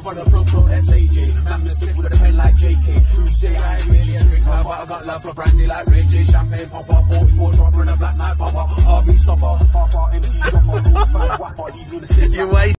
on the floor, flow SAJ. Man, me stick with a pen like JK. True say I ain't really a drinker, but I got love for brandy like Ray J. Champagne popper, 44 dropper in a black night bomber. RB stopper, half our MC dropper, 45 whapper, leave you the stage.